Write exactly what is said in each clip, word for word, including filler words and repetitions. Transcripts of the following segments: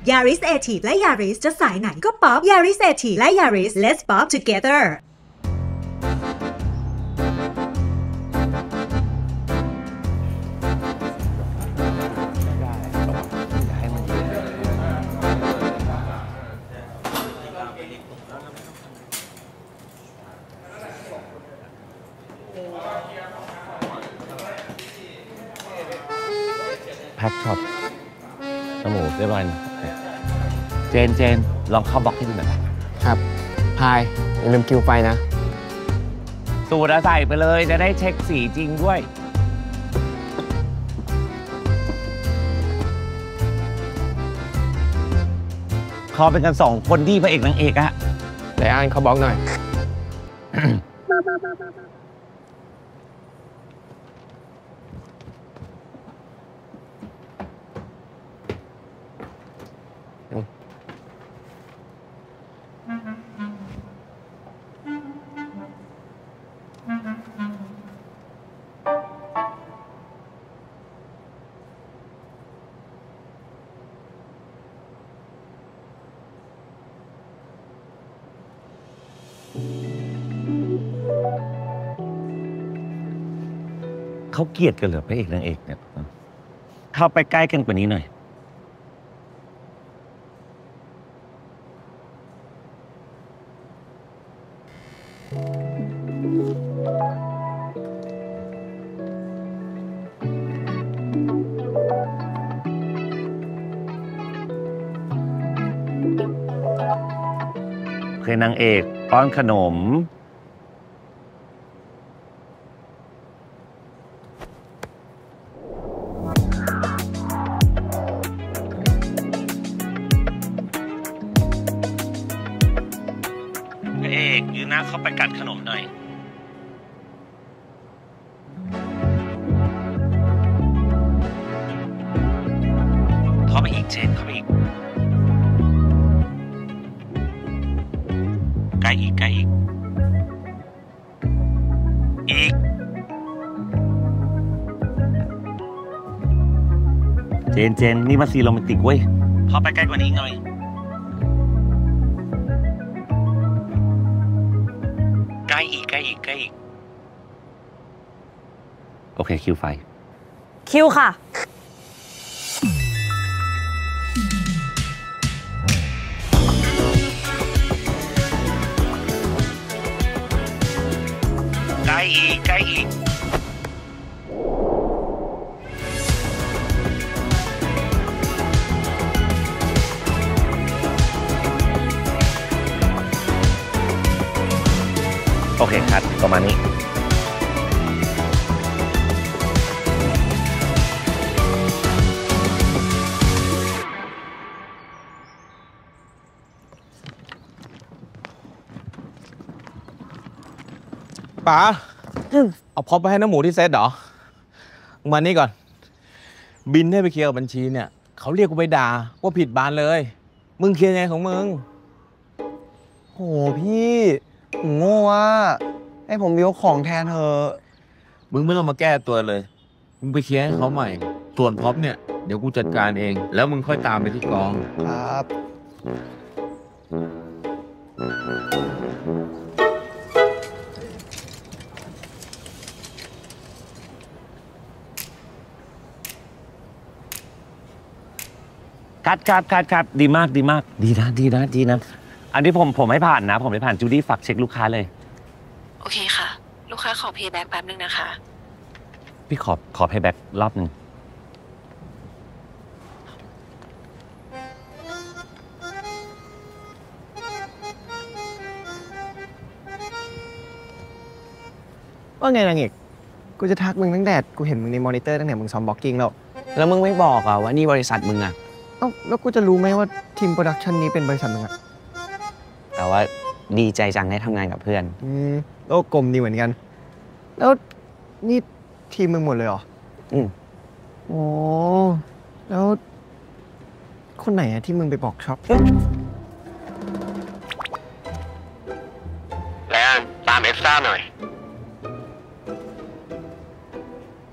Yaris Active และ Yaris จะสายไหนก็ป๊อป Yaris Active และ Yaris Let's Pop Together แพ็คช็อตน้ำหมูเรียบร้อยเจนเจนลองเข้าบล็อกให้ดูหน่อยครับพายอย่าลืมคิวไฟนะสูตรใส่ไปเลยจะได้เช็คสีจริงด้วยขอเป็นกันสองคนที่พระเอกนางเอกอะไลอ้อนเขาบล็อกหน่อยเขาเกลียดกันเหรอพระเอกนางเอกเนี่ยเข้าไปใกล้กันกว่านี้หน่อยเคยนางเอกป้อนขนมยืนหน้าเข้าไปกัดขนมหน่อยเข้าไปอีกเจนเข้าไปอีกใกล้อีกใกล้อีกอีกเจนเจนนี่มาซีโรแมนติกเว้ยเข้าไปใกล้กว่านี้หน่อยใกล้อีกใกล้อีกใกล้อีกโอเคคิวไฟคิวค่ะใกล้อีกใกล้อีกโอเคครับประมาณนี้ป๋าเอาพอไปให้น้ำหมูที่เซตเหรอมานี่ก่อนบินให้ไปเคลียร์กับบัญชีเนี่ยเขาเรียกกูไปด่าว่าผิดบานเลยมึงเคลียร์ไงของมึงโหพี่โง่ว่ะให้ผมยกของแทนเธอมึงไม่ต้องมาแก้ตัวเลยมึงไปเคลียร์ให้เขาใหม่ส่วนพร็อพเนี่ยเดี๋ยวกูจัดการเองแล้วมึงค่อยตามไปที่กองครับคัดคัดคัดคัดดีมากดีมากดีนะดีนะดีนะอันนี้ผมผมไม่ผ่านนะผมไม่ผ่านจูดี้ฝากเช็คลูกค้าเลยโอเคค่ะลูกค้าขอเพย์แบ็กแป๊บนึงนะคะพี่ขอขอเพย์แบ็กรอบหนึ่งว่าไงนางเอกกูจะทักมึงตั้งแต่กูเห็นมึงในมอนิเตอร์ตั้งแต่มึงซ้อมบล็อกกิ้งแล้วแล้วมึงไม่บอกอ่ะว่านี่บริษัทมึงอ่ะเอ้าแล้วกูจะรู้ไหมว่าทีมโปรดักชันนี้เป็นบริษัทมึงอ่ะแต่ว่าดีใจจังได้ทำงานกับเพื่อนอืมโลกกลมดีเหมือนกันแล้วนี่ทีมมึงหมดเลยเหรออืมโอ้แล้วคนไหนอะที่มึงไปบอกช็อปแล้วตามเอ็กซ์ต้าหน่อย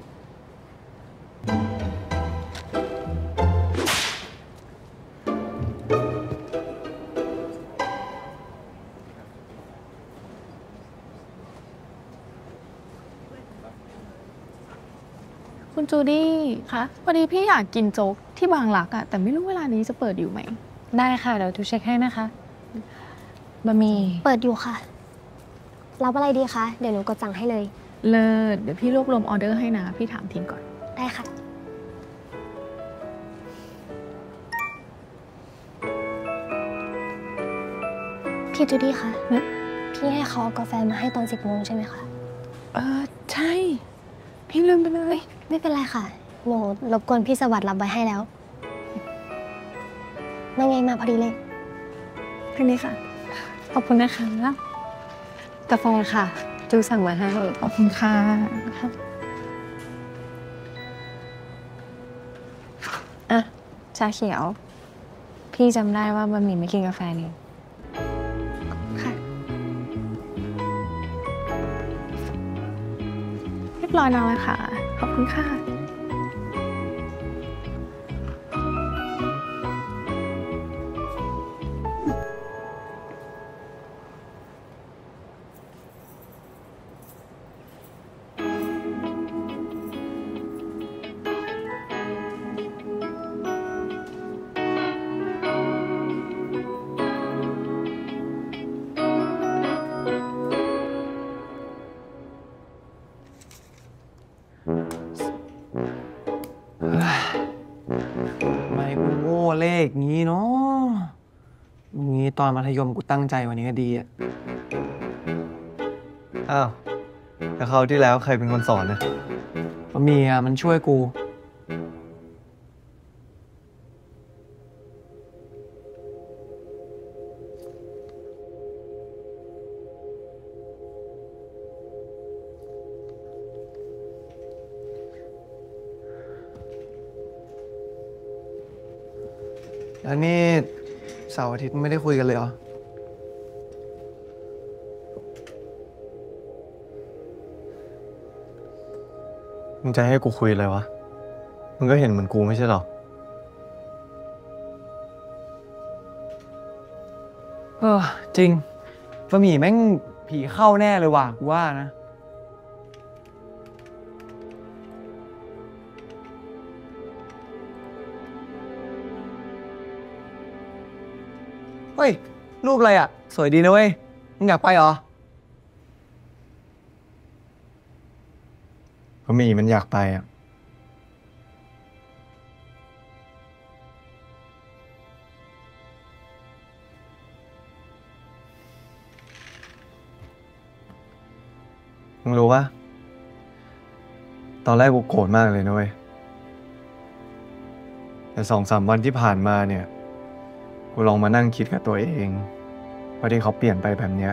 อคุณจูดี้คะพอดีพี่อยากกินโจ๊กที่บางรักอะแต่ไม่รู้เวลานี้จะเปิดอยู่ไหมได้ค่ะเดี๋ยวทูเช็คให้นะคะบะหมี่เปิดอยู่ค่ะรับอะไรดีคะเดี๋ยวหนูกดสั่งให้เลยเลิศเดี๋ยวพี่รวบรวมออเดอร์ให้นะพี่ถามทีมก่อนได้ค่ะพี่จูดี้คะพี่ให้เขาเอากาแฟมาให้ตอนสิบโมงใช่ไหมคะเออใช่พี่ลืมไปเลยไม่เป็นไรค่ะหนูรบกวนพี่สวัสดิ์รับไว้ให้แล้วนั่งไงมาพอดีเลยแค่นี้ค่ะขอบคุณนะคะกาแฟค่ะจูสั่งมาให้ขอบคุณค่ะอ่ะชาเขียวพี่จำได้ว่าบะหมี่ไม่กินกาแฟนี่ค่ะเรียบร้อยแล้วค่ะขอบคุณค่ะทำไมกูโง่เลขงี้เนาะงี้ตอนมัธยมกูตั้งใจวันนี้ก็ดีอ่ะอ้าวแล้วเขาที่แล้วใครเป็นคนสอนนะบะหมี่อ่ะมันช่วยกูแล้วนี่เสาร์อาทิตย์ไม่ได้คุยกันเลยเหรอมึงจะให้กูคุยอะไรวะมึงก็เห็นเหมือนกูไม่ใช่หรอเออจริงบะหมี่แม่งผีเข้าแน่เลยว่ะกูว่านะเฮ้ยรูปอะไรอ่ะสวยดีนะเว้ยมึงอยากไปเหรอบะหมี่มันอยากไปอ่ะมึงรู้ปะตอนแรกกูโกรธมากเลยนะเว้ยแต่สองสามวันที่ผ่านมาเนี่ยกูลองมานั่งคิดกับตัวเองว่าที่เขาเปลี่ยนไปแบบเนี้ย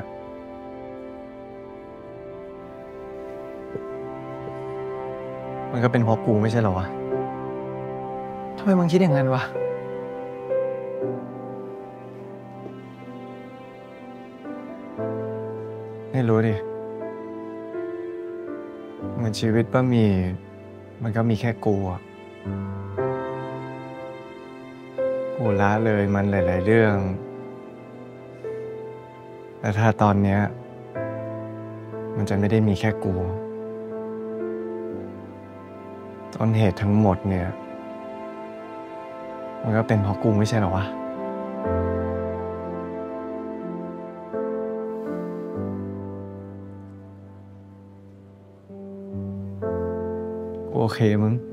มันก็เป็นเพราะกูไม่ใช่เหรอวะทำไมมึงคิดอย่างนั้นวะไม่รู้ดิเหมือนชีวิตบะหมี่มันก็มีแค่กูอะกูละเลยมันหลายๆเรื่องแต่ถ้าตอนเนี้ยมันจะไม่ได้มีแค่กูต้นเหตุทั้งหมดเนี่ยมันก็เป็นเพราะกูไม่ใช่เหรอวะกูโอเคมึง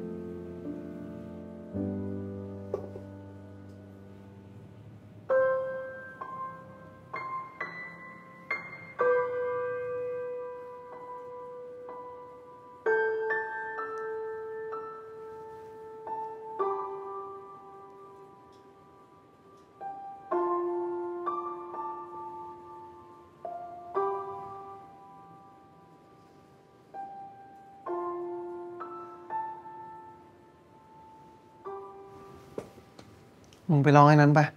มึงไปร้องไอ้นั้นไป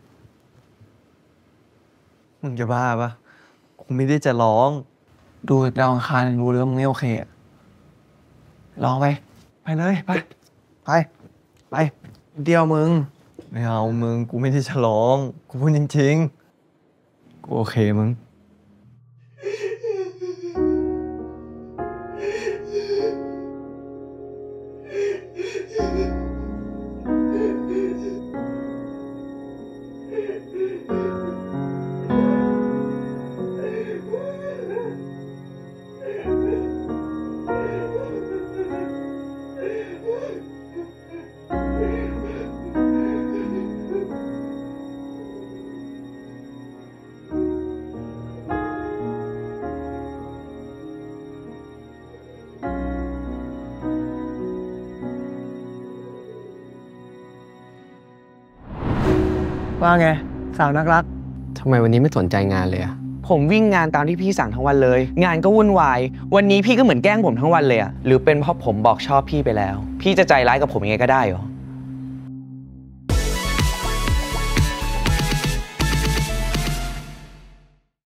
มึงจะบ้าปะกูไม่ได้จะร้องดูดาวอังคารรู้เลยว่ามึงไม่โอเคอะร้องไปไปเลยไปไปไปเดียวมึงไม่เอามึงกูไม่ได้จะร้องกูพูดจริงๆกูโอเคมึงว่าไงสาวนักรักทำไมวันนี้ไม่สนใจงานเลยอะผมวิ่งงานตามที่พี่สั่งทั้งวันเลย งานก็วุ่นวายวันนี้พี่ก็เหมือนแกล้งผมทั้งวันเลยอะหรือเป็นเพราะผมบอกชอบพี่ไปแล้ว พี่จะใจร้ายกับผมยังไงก็ได้เหรอ